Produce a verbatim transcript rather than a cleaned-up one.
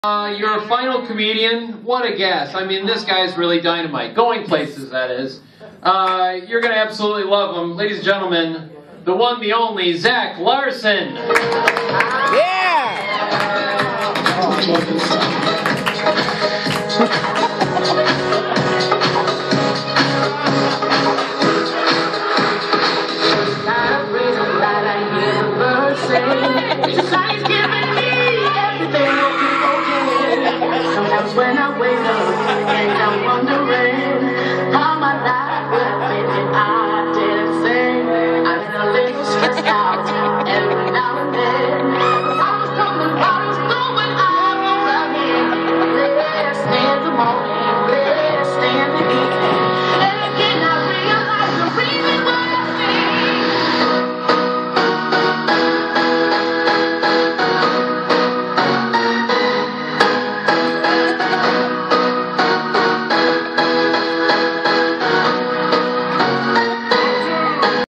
Uh, your final comedian, what a guess. I mean, this guy's really dynamite. Going places, that is. Uh, you're going to absolutely love him. Ladies and gentlemen, the one, the only, Zach Larsen. Yeah!